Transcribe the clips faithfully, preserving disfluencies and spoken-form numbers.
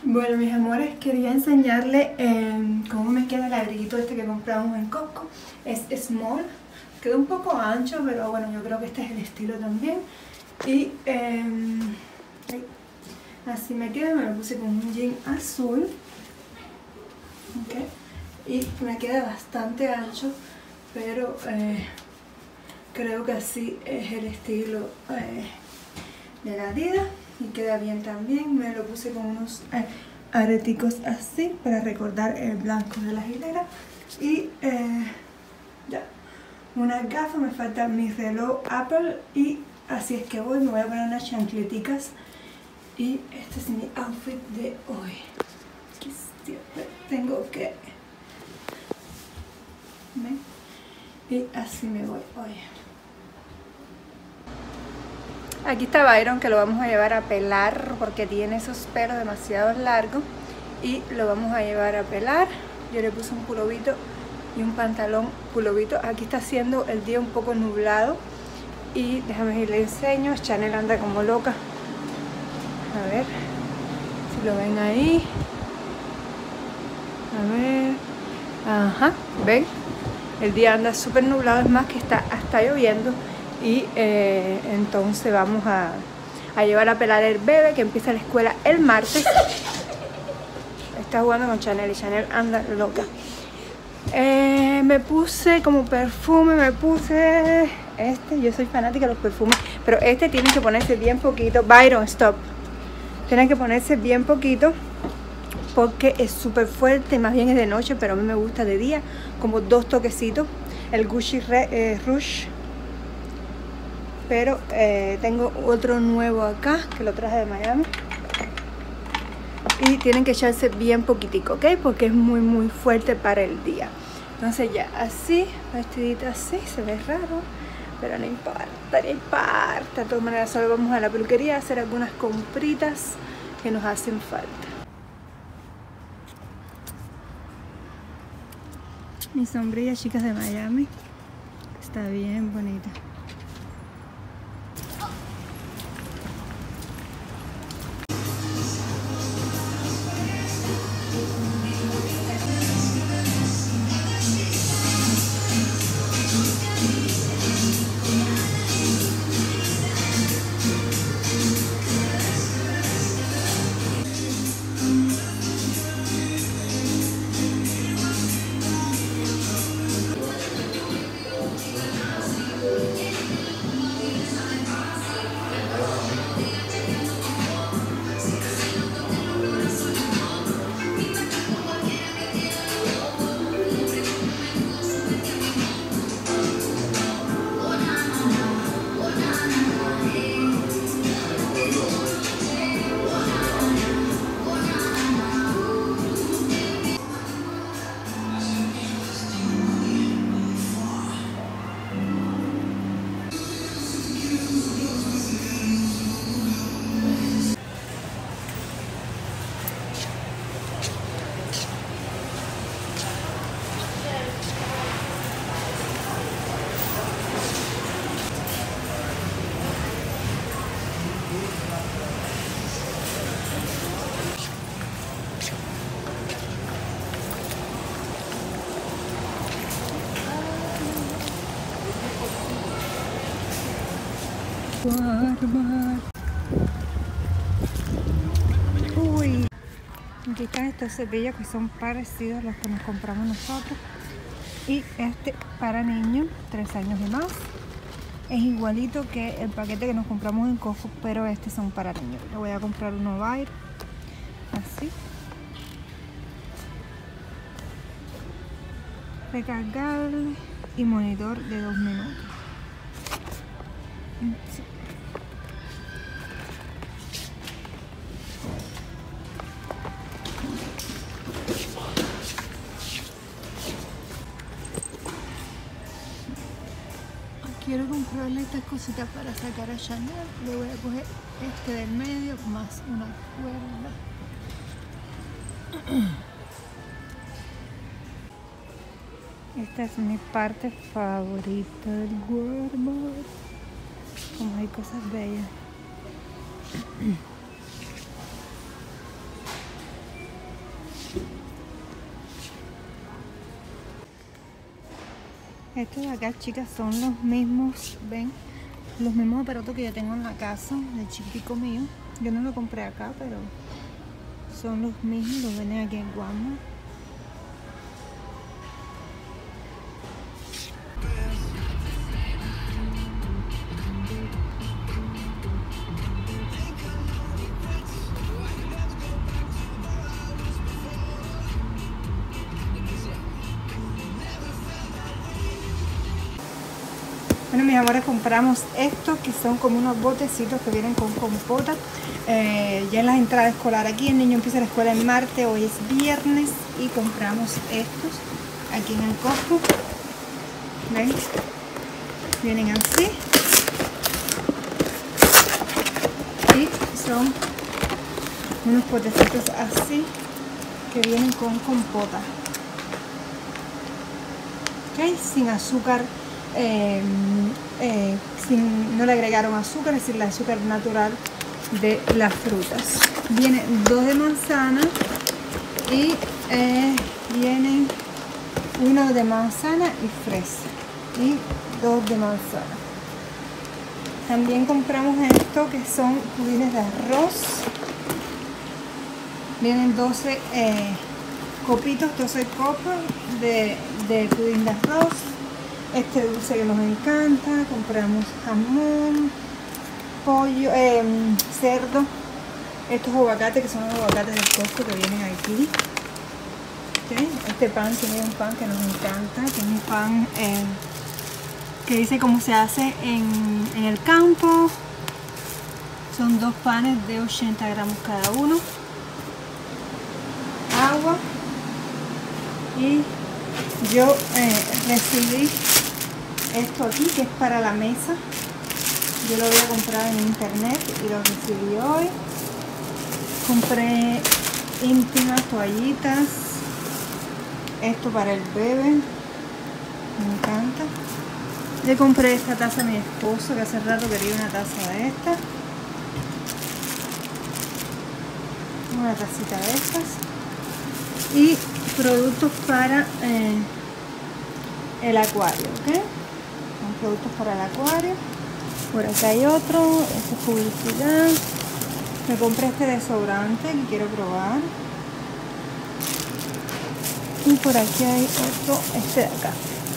Bueno, mis amores, quería enseñarles eh, cómo me queda el abriguito este que compramos en Costco. Es small, quedó un poco ancho, pero bueno, yo creo que este es el estilo también. Y eh, así me queda, me lo puse con un jean azul. Okay. Y me queda bastante ancho, pero eh, creo que así es el estilo eh, de la Adidas. Y queda bien también. Me lo puse con unos eh, areticos así para recordar el blanco de la hilera. Y eh, ya, unas gafas, me falta mi reloj Apple. Y así es que voy, me voy a poner unas chancleticas. Y este es mi outfit de hoy. Que siempre tengo que... ¿ven? Y así me voy hoy. Aquí está Byron, que lo vamos a llevar a pelar porque tiene esos pelos demasiado largos y lo vamos a llevar a pelar. Yo le puse un pulovito y un pantalón pulovito. Aquí está haciendo el día un poco nublado y déjame ir, le enseño. Chanel anda como loca. A ver si lo ven ahí. A ver. Ajá, ven. El día anda súper nublado, es más que está hasta lloviendo. Y eh, entonces vamos a, a llevar a pelar el bebé que empieza la escuela el martes. Está jugando con Chanel y Chanel anda loca. Eh, me puse como perfume, me puse este. Yo soy fanática de los perfumes, pero este tiene que ponerse bien poquito. Byron, stop. Tienen que ponerse bien poquito porque es súper fuerte, más bien es de noche, pero a mí me gusta de día. Como dos toquecitos. El Gucci Re, eh, Rouge. Pero eh, tengo otro nuevo acá, que lo traje de Miami. Y tienen que echarse bien poquitico, ¿ok? Porque es muy muy fuerte para el día. Entonces ya así, vestidita así, se ve raro. Pero no importa, no importa. De todas maneras solo vamos a la peluquería a hacer algunas compritas que nos hacen falta. Mi sombrilla, chicas, de Miami. Está bien bonita. Uy, aquí están estos cepillos que son parecidos a los que nos compramos nosotros. Y este para niños, tres años y más. Es igualito que el paquete que nos compramos en Costco, pero estos son para niños. Le voy a comprar uno Byron, así. Recargable y monitor de dos minutos. Sí. Quiero comprarle estas cositas para sacar a Chanel. Le voy a coger este del medio más una cuerda. Esta es mi parte favorita del Walmart. Como hay cosas bellas. Estos de acá, chicas, son los mismos, ven, los mismos aparatos que yo tengo en la casa, el chiquitico mío. Yo no lo compré acá, pero son los mismos, los venden aquí en Walmart. Bueno, mis amores, compramos estos que son como unos botecitos que vienen con compota. Eh, ya en las entradas escolares aquí, el niño empieza la escuela el martes, hoy es viernes y compramos estos aquí en el Costco. ¿Ven? Vienen así. Y son unos botecitos así que vienen con compota. ¿Ok? Sin azúcar. Eh, eh, sin, no le agregaron azúcar, es decir, el azúcar natural de las frutas. Vienen dos de manzana y eh, vienen uno de manzana y fresa y dos de manzana. También compramos esto que son pudines de arroz. Vienen doce eh, copitos, doce copas de, de pudín de arroz. Este dulce que nos encanta. Compramos jamón, pollo, eh, cerdo. Estos aguacates que son los aguacates del Costco que vienen aquí. ¿Okay? Este pan que es un pan que nos encanta, que es un pan eh, que dice cómo se hace en, en el campo. Son dos panes de ochenta gramos cada uno. Agua. Y yo eh, recibí esto aquí que es para la mesa. Yo lo había comprado en internet y lo recibí hoy. Compré íntimas, toallitas. Esto para el bebé. Me encanta. Le compré esta taza a mi esposo, que hace rato quería una taza de esta. Una tacita de estas. Y productos para eh, el acuario, ¿ok? Son productos para el acuario. Por acá hay otro, esta es publicidad. Me compré este desodorante que quiero probar. Y por aquí hay otro, este de acá,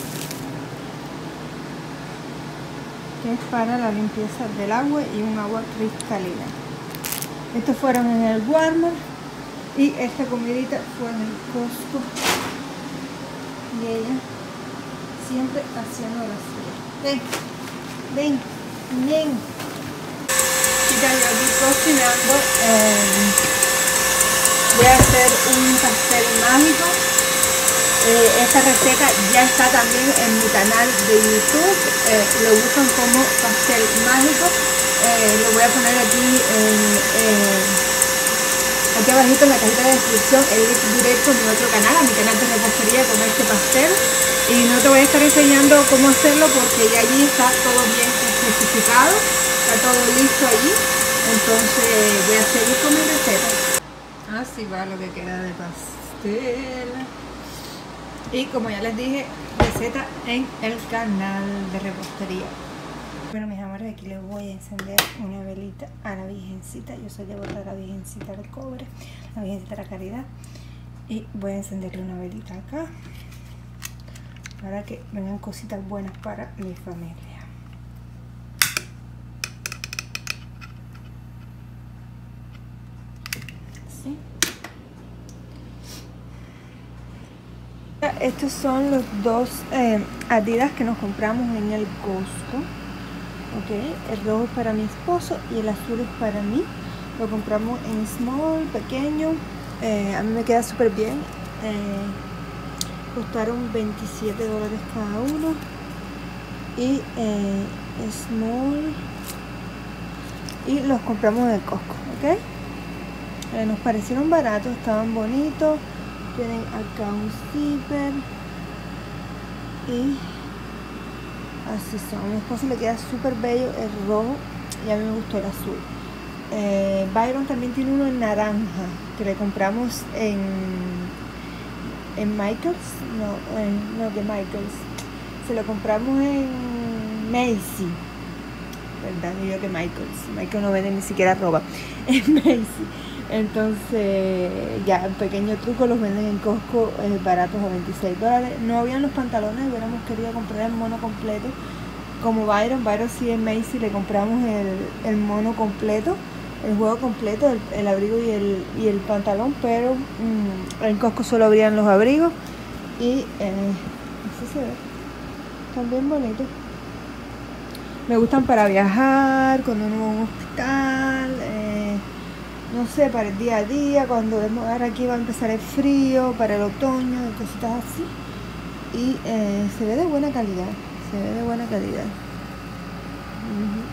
que es para la limpieza del agua y un agua cristalina. Estos fueron en el Walmart. Y esta comidita fue en el Costco. Y ella siempre haciendo la suya. Ven, ven, ven. Chicas, yo aquí cocinando. Eh, voy a hacer un pastel mágico. Eh, esta receta ya está también en mi canal de YouTube. Eh, lo buscan como pastel mágico. Eh, lo voy a poner aquí en... Eh, aquí abajito en la cajita de descripción el link directo a mi otro canal, a mi canal de repostería con este pastel. Y no te voy a estar enseñando cómo hacerlo porque ya allí está todo bien especificado, está todo listo allí. Entonces voy a seguir con mi receta. Así va lo que queda de pastel. Y como ya les dije, receta en el canal de repostería. Bueno, mis amores, aquí les voy a encender una velita a la Virgencita. Yo soy devota de la Virgencita del Cobre, la Virgencita de la Caridad. Y voy a encenderle una velita acá para que vengan cositas buenas para mi familia. ¿Sí? Estos son los dos eh, Adidas que nos compramos en el Costco. Okay, el rojo es para mi esposo y el azul es para mí. Lo compramos en small, pequeño. Eh, a mí me queda súper bien. Eh, costaron veintisiete dólares cada uno. Y eh, small. Y los compramos en el Costco. ¿Okay? Eh, nos parecieron baratos, estaban bonitos. Tienen acá un zipper. Y así son. A mi esposo le queda súper bello el rojo y a mí me gustó el azul. Eh, Byron también tiene uno en naranja que le compramos en, en Michaels. No, en, no de Michaels. se lo compramos en Macy, ¿verdad? Y yo que Michaels, Michael no vende ni siquiera ropa en Macy. Entonces ya en pequeño truco los venden en Costco eh, baratos a veintiséis dólares. No habían los pantalones, hubiéramos querido comprar el mono completo como Byron. Byron sí, en Macy le compramos el, el mono completo, el juego completo, el, el abrigo y el, y el pantalón, pero mmm, en Costco solo abrían los abrigos y eh, así se ve, están bien bonitos. Me gustan para viajar, cuando uno va a un hospital, eh, no sé, para el día a día, cuando ahora aquí va a empezar el frío, para el otoño, cositas así. Y eh, se ve de buena calidad, se ve de buena calidad. Uh-huh.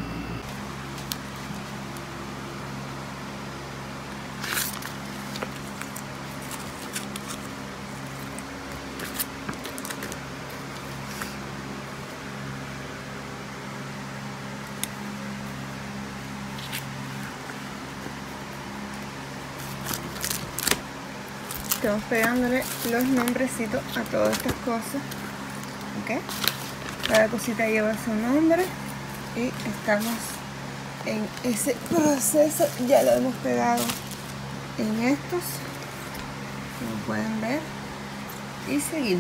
Estamos pegándole los nombrecitos a todas estas cosas, ¿ok? Cada cosita lleva su nombre y estamos en ese proceso. Ya lo hemos pegado en estos, como pueden ver, y seguimos.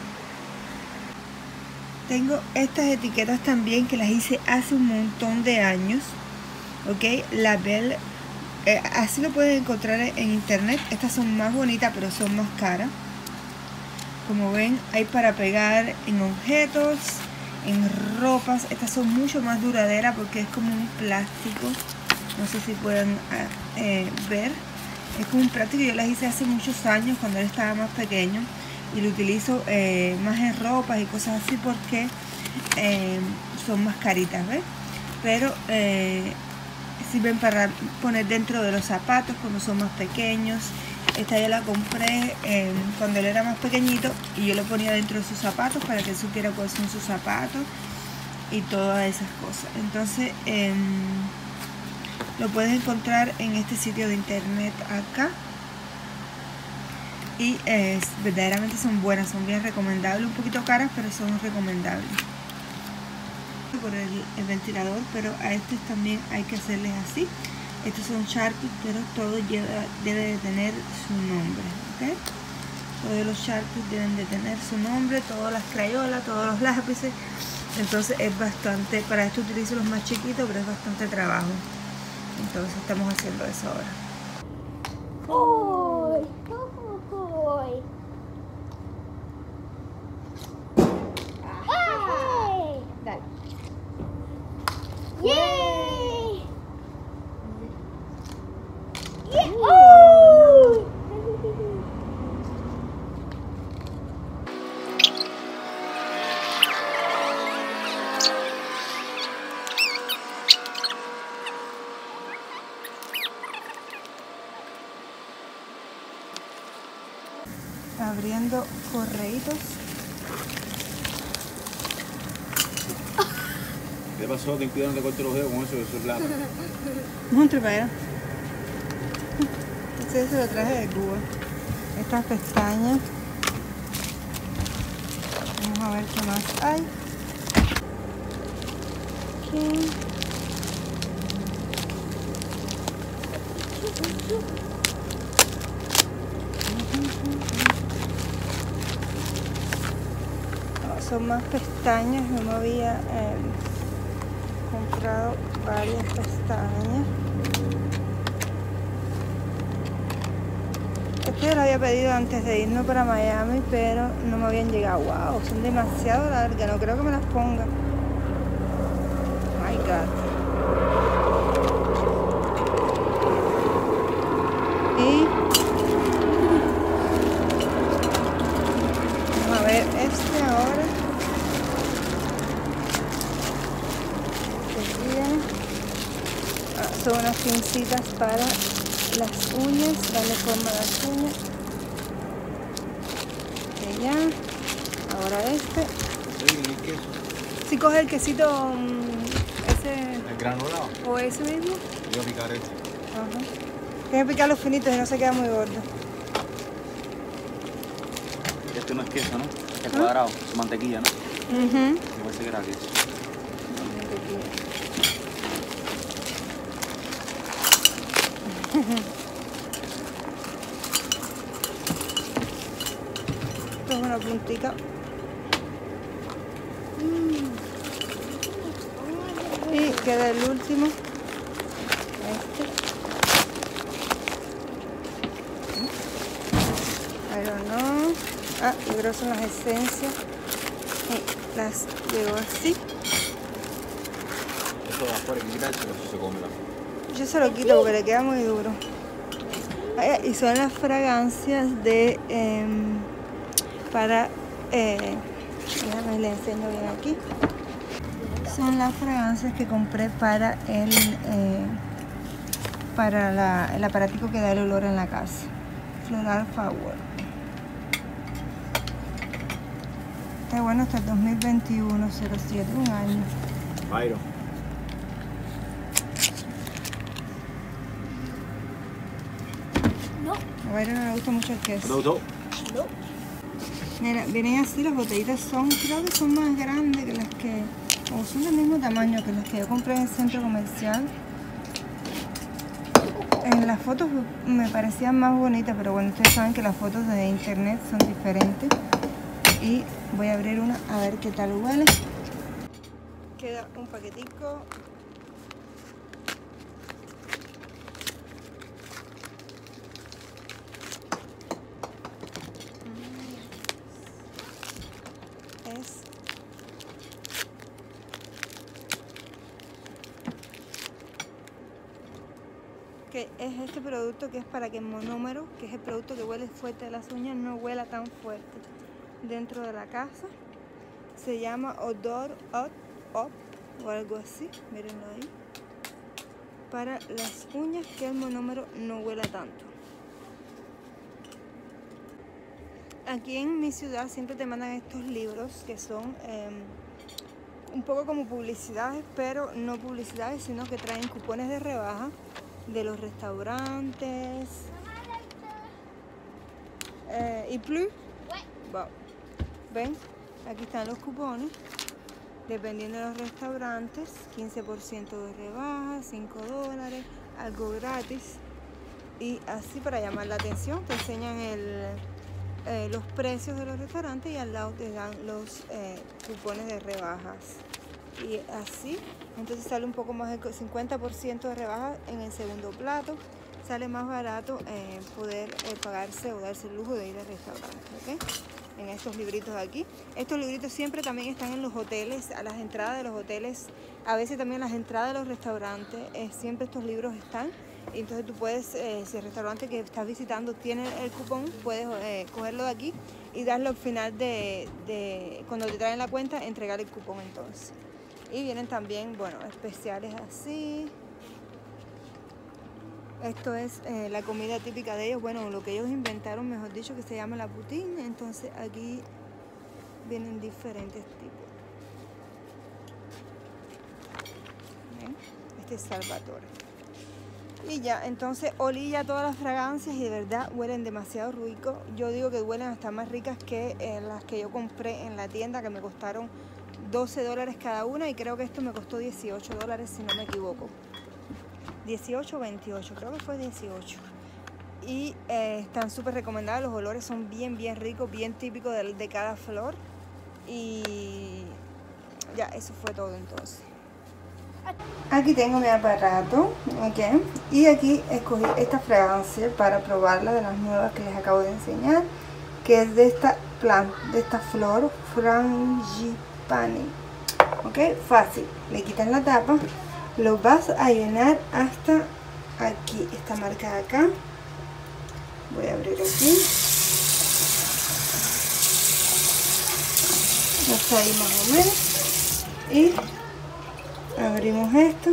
Tengo estas etiquetas también que las hice hace un montón de años, ¿ok? La Belle. Eh, así lo pueden encontrar en internet. Estas son más bonitas, pero son más caras. Como ven, hay para pegar en objetos, en ropas. Estas son mucho más duraderas porque es como un plástico. No sé si pueden eh, ver. Es como un plástico. Yo las hice hace muchos años cuando él estaba más pequeño. Y lo utilizo eh, más en ropas y cosas así porque eh, son más caritas, ¿ves? Pero eh, sirven para poner dentro de los zapatos cuando son más pequeños. Esta yo la compré eh, cuando él era más pequeñito y yo lo ponía dentro de sus zapatos para que él supiera cuáles son sus zapatos y todas esas cosas. Entonces eh, lo puedes encontrar en este sitio de internet acá y eh, verdaderamente son buenas, son bien recomendables, un poquito caras pero son recomendables. Por el, el ventilador, pero a estos también hay que hacerles así. Estos son Sharpies, pero todo lleva, debe de tener su nombre, ¿ok? Todos los Sharpies deben de tener su nombre, todas las crayolas, todos los lápices. Entonces es bastante, para esto utilizo los más chiquitos, pero es bastante trabajo. Entonces estamos haciendo eso ahora. ¡Uy! ¡Uy! ¡Ay! Dale. ¡Yay! ¡Yeah! ¡Oh! Abriendo correitos. ¿Qué pasó? Ten cuidado, no te cortes los dedos con eso, eso es plata. Un tripero. Este se lo traje de Cuba. Estas pestañas. Vamos a ver qué más hay. Aquí. Son más pestañas, no me había eh, comprado varias pestañas. Este yo lo había pedido antes de irnos para Miami, pero no me habían llegado. Wow, son demasiado largas, no creo que me las ponga. My God. Y vamos a ver este ahora. Ah, son unas pincitas para las uñas, darle forma a las uñas. Y ya. Ahora este. ¿Y el queso? Si coge el quesito um, ese ¿El granulado? o ese mismo. Yo picar este. Ajá. Tiene que picar los finitos y no se queda muy gordo. Este no es queso, ¿no? Es cuadrado, es mantequilla, ¿no? Uh-huh. Se me hace gratis. Esto es una puntica. Y queda el último. Este. I don't know. Ah, y creo que son las esencias. Y las llevo así. Eso va afuera y quitárselo si se come la fruta. Yo se lo quito porque le queda muy duro. Ah, y son las fragancias de eh, para eh, déjame le enseño bien aquí. Son las fragancias que compré para el eh, para la, el aparatico que da el olor en la casa. Floral Power. Está bueno hasta el dos mil veintiuno, cero siete, un año. Byron. No. A Byron no le gusta mucho el queso. ¿No gustó? No. Mira, vienen así, las botellitas son, creo que son más grandes que las que, o son del mismo tamaño que las que yo compré en el centro comercial. En las fotos me parecían más bonitas, pero bueno, ustedes saben que las fotos de internet son diferentes. Y voy a abrir una a ver qué tal huele. Queda un paquetico. Es que es este producto que es para que el monómero, que es el producto que huele fuerte de las uñas, no huela tan fuerte dentro de la casa. Se llama Odor Up Up o algo así, mírenlo ahí, para las uñas, que el monómero no huela tanto. Aquí en mi ciudad siempre te mandan estos libros que son eh, un poco como publicidades, pero no publicidades, sino que traen cupones de rebaja de los restaurantes. Eh, ¿Y plus? Wow. ¿Ven? Aquí están los cupones. Dependiendo de los restaurantes, quince por ciento de rebaja, cinco dólares, algo gratis. Y así para llamar la atención, te enseñan el, eh, los precios de los restaurantes y al lado te dan los eh, cupones de rebajas. Y así, entonces sale un poco más del cincuenta por ciento de rebaja en el segundo plato. Sale más barato eh, poder eh, pagarse o darse el lujo de ir al restaurante, ¿ok? En estos libritos de aquí. Estos libritos siempre también están en los hoteles, a las entradas de los hoteles, a veces también a las entradas de los restaurantes, eh, siempre estos libros están. Y entonces tú puedes, eh, si el restaurante que estás visitando tiene el cupón, puedes eh, cogerlo de aquí y darlo al final de, de, cuando te traen la cuenta, entregar el cupón entonces. Y vienen también, bueno, especiales así. Esto es eh, la comida típica de ellos, bueno, lo que ellos inventaron, mejor dicho, que se llama la poutine. Entonces aquí vienen diferentes tipos. ¿Ven? Este es Salvatore. Y ya, entonces olí ya todas las fragancias y de verdad huelen demasiado rico. Yo digo que huelen hasta más ricas que eh, las que yo compré en la tienda, que me costaron doce dólares cada una, y creo que esto me costó dieciocho dólares si no me equivoco. dieciocho o veintiocho, creo que fue dieciocho. Y eh, están súper recomendados, los olores son bien bien ricos, bien típicos de, de cada flor. Y ya, eso fue todo entonces. Aquí tengo mi aparato, ok, y aquí escogí esta fragancia para probarla, de las nuevas que les acabo de enseñar, que es de esta planta, de esta flor, Frangipani. Ok, fácil, le quitan la tapa, lo vas a llenar hasta aquí, esta marca de acá. Voy a abrir aquí, hasta ahí más o menos, y abrimos esto.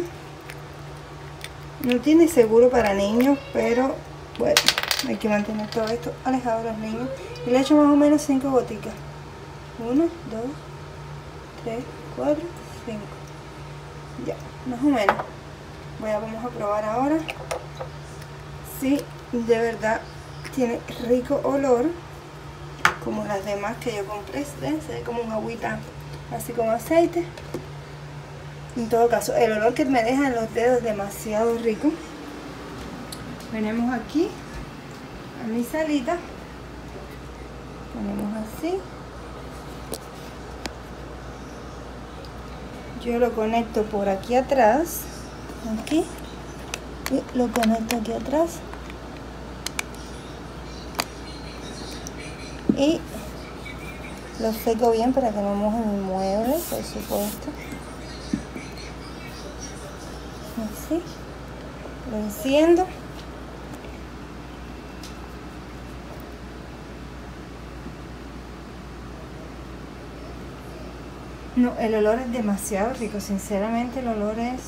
No tiene seguro para niños, pero bueno, hay que mantener todo esto alejado de los niños. Y le echo más o menos cinco goticas. uno, dos, tres, cuatro, cinco. Ya, más o menos. Voy a, vamos a probar ahora si de verdad tiene rico olor como las demás que yo compré. Se ve como un agüita así con aceite. En todo caso, el olor que me deja en los dedos es demasiado rico. Venimos aquí a mi salita, ponemos así. Yo lo conecto por aquí atrás, aquí, y lo conecto aquí atrás. Y lo seco bien para que no moje mi mueble, por supuesto. Así, lo enciendo. No, el olor es demasiado rico, sinceramente el olor es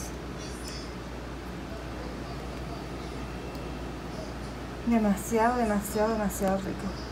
demasiado, demasiado, demasiado rico.